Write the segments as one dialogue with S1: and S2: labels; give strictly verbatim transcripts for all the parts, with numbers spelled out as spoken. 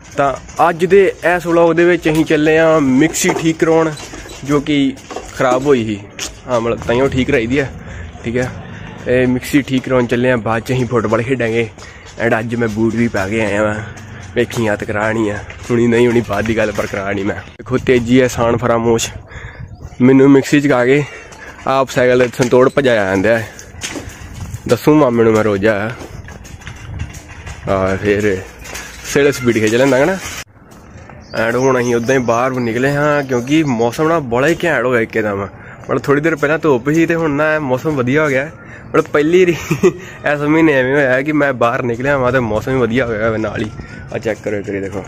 S1: ਤਾਂ ਅੱਜ ਦੇ ਇਸ ਵਲੌਗ ਦੇ ਵਿੱਚ ਅਸੀਂ ਚੱਲੇ ਆ ਮਿਕਸੀ ਠੀਕ ਕਰਾਉਣ, ਜੋ ਕਿ ਖਰਾਬ ਹੋਈ ਸੀ। ਹਾਂ ਮਤਲਬ ਤਾਈਓ ਠੀਕ ਕਰਾਈ ਹੈ, ठीक है। ਇਹ ਮਿਕਸੀ ਠੀਕ ਕਰਾਉਣ ਚੱਲੇ ਆ, ਬਾਅਦ 'ਚ ਅਸੀਂ ਫੁੱਟਬਾਲ ਖੇਡਾਂਗੇ। ਐਂਡ ਅੱਜ ਮੈਂ ਬੂਟ ਵੀ ਪਾ ਕੇ ਆਇਆ ਵਾ, ਵੇਖੀ ਹੱਥ ਕਰਾਣੀ ਆ, ਹੁਣੀ ਨਹੀਂ ਹੁਣੀ ਬਾਅਦ ਦੀ ਗੱਲ पर ਕਰਾਣੀ ਮੈਂ। ਦੇਖੋ ਤੇਜੀ ਹੈ ਸਾਨ ਫਰਾਮੋਸ਼, ਮੈਨੂੰ ਮਿਕਸੀ 'ਚ ਕਾ ਕੇ ਆਪ ਸਾਈਕਲ ਸੰਤੋੜ ਭਜਾਇਆ ਜਾਂਦਾ ਹੈ। दसू मामे मैं रोजा आ फिर सिर स्पीड खिंच लेंदा ना। एंड हुण असीं उदां ही बाहर निकले हाँ, क्योंकि मौसम ना बड़ा ही घैंट हो गया एकदम। मतलब थोड़ी देर पहला धुप ही तो हुण ना मौसम वधिया हो गया। मतलब पहली इस महीने एवें होया कि मैं बाहर निकलिया वहाँ तो मौसम भी वधिया हो गया नाल ही। आ चेक करो करी देखो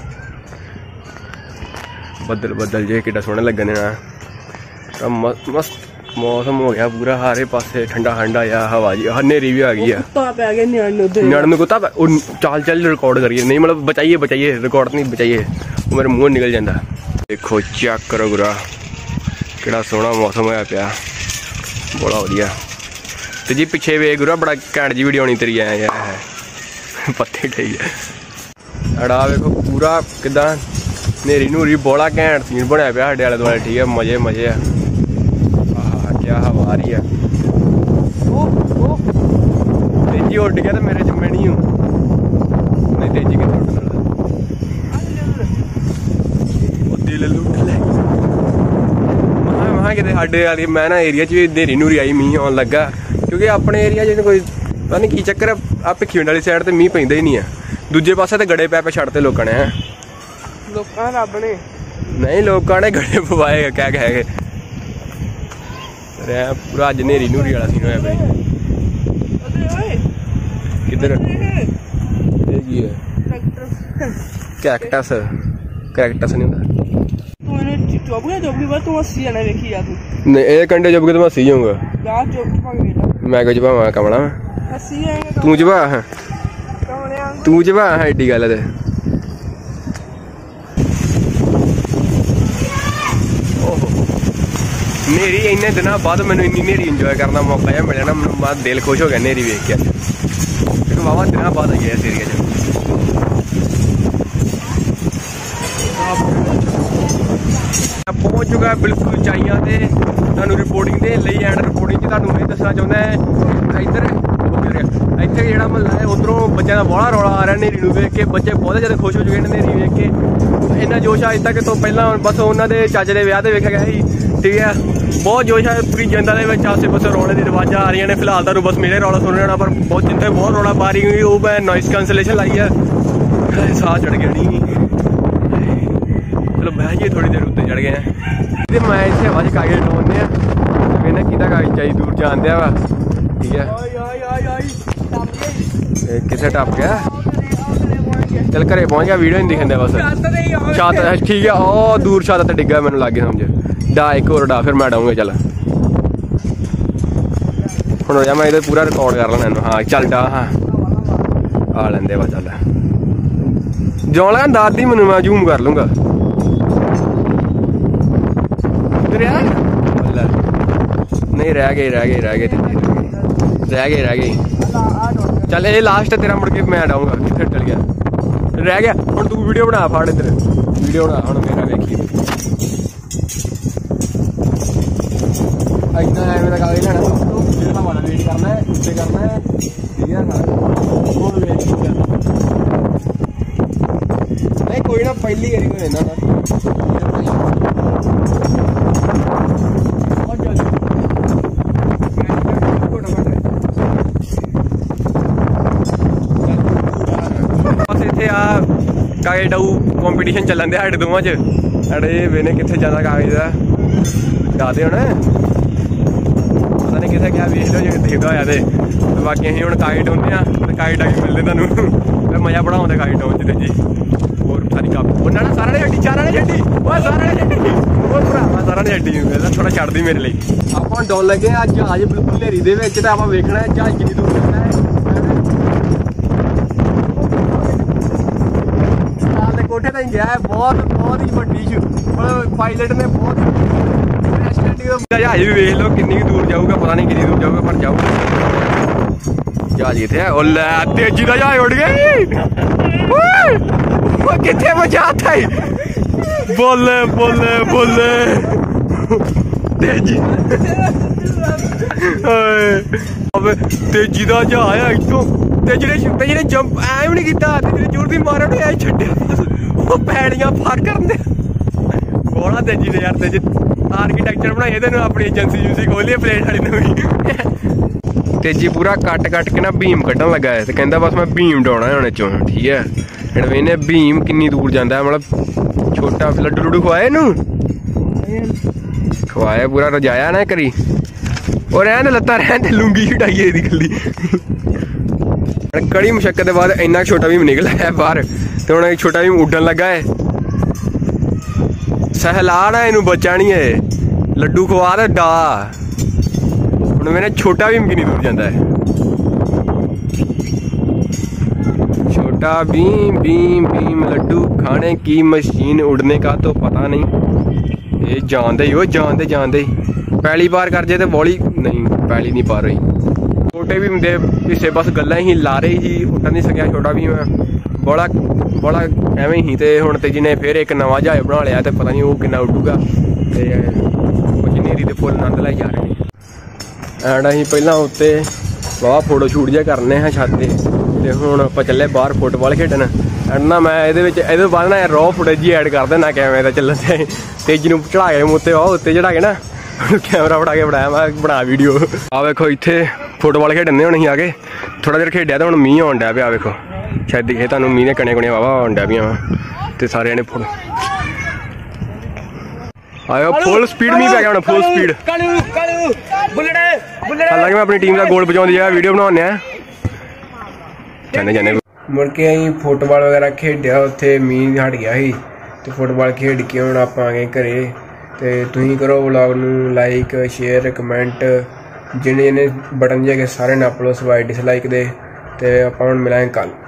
S1: बदल बदल जे किड्डा सोहना लगन देना। मस्त मौसम हो गया पूरा, सारे पासे ठंडा ठंडा या हवा जी, हनेरी भी आ गई है। न्याणे कुत्ता चाल चाल रिकॉर्ड करिए, नहीं मतलब बचाइए बचाइए, रिकॉर्ड नहीं बचाइए, मेरे मुँह निकल जाता। देखो चेक करो गुरा किड़ा सोहना मौसम होया पिया, बड़ा वधिया। तो जी पिछे वे गुरा बड़ा घैंट जी वीडियो आनी तेरी आया यार पत्ते ठीक है। अड़ा वेखो पूरा किदा नेरी नूरी बड़ा घैंट सीन बनया पिया साडे आले दुआले, ठीक है। मजे मजे है, क्या हवा आ रही है। तेजी उड़ गया तो मेरे जम्मे नहीं हूँ, नहीं तेजी के उड़ने महा महा कि साढ़े मैं ना एरिया च नेरी नूरी आई, मींह आन लगा। क्योंकि अपने एरिया च कोई पता नहीं की चक्कर है, आ भिखीवंड वाली साइड तो मींह पैंदा ही नहीं है, दूजे पासे तो गड़े पै पे छड़ते लोगों ने। लोगों रब ने नहीं, लोगों ने गड़े पवाए क्या कह के पूरा अज नेरी नूरी वाला सीन होया भाई। किधर कैक्टस कैक्टस नहीं होता कंडे चुप के तो मैं हसी जाऊंगा। मैं क्यों चुपावा कमला तू चुपा तू चुपा है एडी गल ते। नेरी इन्ने दिन बाद मैंने इन्नी नेरी इंजॉय करना मौका जहा मिले ना, मैं दिल खुश हो गया नेरी वेख के। क्योंकि वाहवा दिन बाद आई है इस एरिया च। पहुंच चुका है बिल्कुल उचाइयां ते तुहानू रिपोर्टिंग दे लई। एंड रिपोर्टिंग च तुहानू ये दसना चाहुंदा है इधर इत्थे जेहड़ा महल्ला है उधरों बच्चों का बड़ा रौला आ रहा नेरी नूं वेख के। बच्चे बहुत ज़्यादा खुश हो चुके हैं नेरी वेख के। इन्ना जोश अज तक तो पहला बस उन्होंने चाचे के विआह वेखा गया ही, ठीक है। बहुत जोश है पूरी जनता के आसे पासे रौले की रिवाजा आ रही ने। फिलहाल तो बस मेरे रौला सुन रहा, पर बहुत जितने बहुत रौला पा रही हुई वो मैं नॉइस कैंसलेशन लाई है। साह चढ़ गया नहीं, चलो बह जी थोड़ी देर उत्ते चढ़ गए हैं। मैं इतने हवा च कागज टोने कहना कि कागज चाहिए दूर जान दिया वा, ठीक है। किसे टप गया, चल घरे पहुंच गया, वीडियो नहीं दिखने बस छत ठीक है। ओ दूर छत डिग्गा मैंने लग गया समझ डा एक और डा, फिर मैं डाऊंगा। चल हूँ हो मैं इधर पूरा रिकॉर्ड कर लेना। हाँ चल डा, हाँ आ लेंदे वा चल जो लगा दादी मैनू मैं जूम कर लूँगा। नहीं रह गई रह गई रह गई रह गई रह गई चल ये लास्ट है तेरा, मुड़ के मैं डाऊंगा। कितने चल गया रह गया हम तू वीडियो बना फाड़ इधर वीडियो बना हम मेरा देखिए इतना एवं का कागज लेना फिर हमारा वेट करना है, उत्ते करना है, ठीक है। नहीं कोई ना पहली करी कोई ना कागज डाऊ कॉम्पीटिशन चलन दिया साढ़े दोवां च। अड़े वेने कितने ज्यादा कागज का डाते होना, पता नहीं कितने क्या वेख लो जो दिखता होया तो। बाकी अं हम कागज डाउने कागज डाके मिलते तुहानू मजा बड़ा आता कागज डाउन च जी। और सारी कप ना सारा ने छड्डी चारा ने छड्डी सारा ने छड्डी और भरावा सारा ने छड्डी थोड़ा छड्ड दी मेरे लिए। आप डाउन लगे अज जहाज बिल्कुल नेरी दे विच ते आपां वेखना है जहाज किन्नी दूर जाना है। कोठे तक गया है, बहुत बहुत ही वड्डी पायलट ने बहुत जहाज भी वेख लो किन्नी दूर जाऊगा, पता नहीं कितनी दूर जाऊगा पर जाऊगा। जहाज इतने तेजी का जहाज उड़ गया। किथे बचाता है बोले बोले बोले तेजी तेजी का जहाज है इतों तेजी ने तेजी ने जंप ऐ भी नहीं किया तेजी ने जोर दी मारा नहीं ऐ छड्डिया वो पैड़ियां फार करने बड़ा तेजी ने यार तेजी आर्कीटैक्चर बनाई तेन अपनी एजेंसी एजेंसी खोली प्लेट वाली नवी तेजी पूरा कट कट के ना भीम कड्ढन लगा है कहता बस मैं भीम डोना है चो ठीक है हम इन्हें भीम किन्नी दूर जाता है मतलब छोटा लड्डू लुड्डू खवाए नू खवाया पूरा रजाया ना करी और रहने लत्ता रहने लुंगी हटाइए गली कड़ी मुशक्कत के बाद इन्ना छोटा भीम निकला है बाहर तो हम छोटा भीम उड्डन लगा है सहलाना इनू बचा नहीं है लड्डू खवा दे डा हूँ मैंने छोटा भीम कितनी दूर जाता है छोटा भीम भीम भीम लड्डू खाने की मशीन उड़ने का तो पता नहीं ये जानते ही हो जानते जानते ही पहली बार कर जाए तो बॉली नहीं पहली नहीं पा रही छोटे भीम दे हिस्से बस गल्लां ही ला रही ही उठा नहीं सकिया छोटा भीम बड़ा बड़ा एवं ही तो हुण तेजी ने फिर एक नवा जहाज बना लिया तो पता नहीं वो कितना उडूगा नेरी के फुल आनंद लाई जा रहे हैं एंड अं पहला उत्ते वाह फोटो शूट जे करने हैं छत ते ते हुण आपां चले बाहर फुटबॉल खेडन एंड ना मैं ये बाद ना रॉ फुटेज ही ऐड कर देना कैमरे का चलन से तेजी नूं चढ़ा के उत्ते वाह उत्ते चढ़ा के ना कैमरा फड़ा के बनाया मैं बना वीडियो आ वेखो इत्थे फुटबॉल खेडने हुण असीं आके थोड़ा देर खेडिया तो हुण मींह आउण डैया पिया वेखो शायद दिखे तुहानूं मींह दे कणे कणे वाह आउण डैया पियां ते सारे जणे फुट आयो फुल स्पीड मींह पै गया हुण फुल स्पीड हालांकि मैं अपनी टीम का गोल बचाने की वीडियो बनाने जाने जाने मुड़ के अं फुटबॉल वगैरह खेडिया उत्थे मींह हट गया ही तो फुटबॉल खेड के हुण आपां आ गए घरे ते तुसीं करो व्लॉग नूं लाइक शेयर कमेंट जिन्हें जिन्हें बटन जे सारे नप लो सवाए डिसलाइक दे ते आपां हुण मिलांगे कल।